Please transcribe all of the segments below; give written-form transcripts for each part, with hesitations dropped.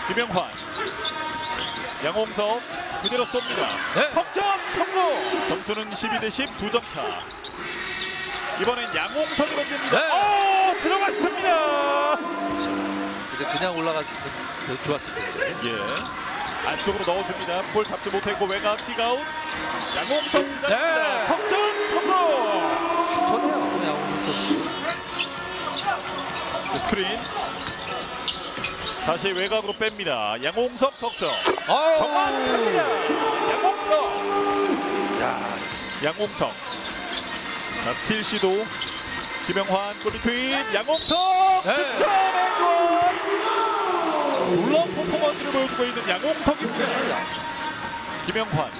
김영환, 양홍석 그대로 쏩니다. 네. 석점 성공. 점수는 12대10 2점 차. 이번엔 양홍석이 던집니다. 네. 들어갔습니다. 근데 그냥 올라갔으면 더 좋았을 텐데. 예. 안쪽으로 넣어줍니다. 볼 잡지 못했고 외곽 킥아웃. 양홍석 기다립니다. 네. 석점 성공. 슈터네요, 양홍석. 스크린. 다시 외곽으로 뺍니다. 양홍석 석점. 아우. 정확합니다. 양홍석. 야, 양홍석. 자, 스틸 시도. 김영환 골밑 투입. 양홍석. 네. 득점의 골. 놀라운 퍼포먼스를 보여주고 있는 양홍석입니다. 김영환.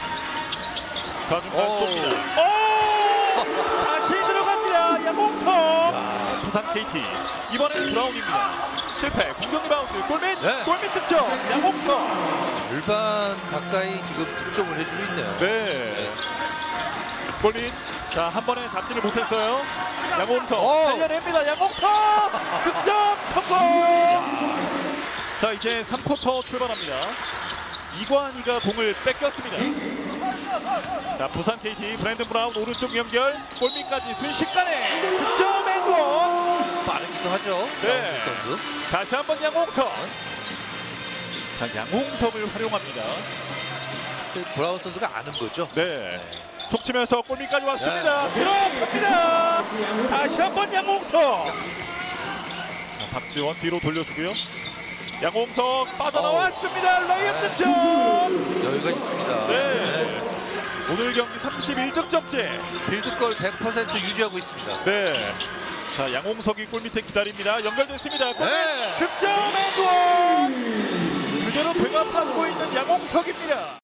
좌중간 쏩니다. 다시 들어갑니다. 양홍석. 부산 KT. 이번엔 브라운입니다. 실패. 공격 리바운드. 골밑. 네. 골밑 득점. 양홍석. 일반 가까이 지금 득점을 해주고 있네요. 네. 골밑. 자, 한 번에 잡지를 못했어요. 양홍석. 살려냅니다. 양홍석. 득점 성공. 자, 이제 3쿼터 출발합니다. 이관희가 공을 뺏겼습니다. 자, 부산 KT 브랜든 브라운 오른쪽 연결. 골밑까지 순식간에 득점 앤원. 빠르기도 하죠. 네. 선수. 다시 한번 양홍석. 자, 양홍석을 활용합니다. 브라운 선수가 아는 거죠. 네. 톡 치면서 골밑까지 왔습니다. 들어갑니다. 다시 한번 양홍석. 자, 박지원 뒤로 돌려주고요. 양홍석 빠져나왔습니다. 레이업 득점. 여유가 있습니다. 네. 오늘 경기 31득점째. 빌드골 100% 유지하고 있습니다. 네. 자, 양홍석이 골밑에 기다립니다. 연결됐습니다. 골밑 네. 득점 앤원. 그대로 배가 빠지고 있는 양홍석입니다.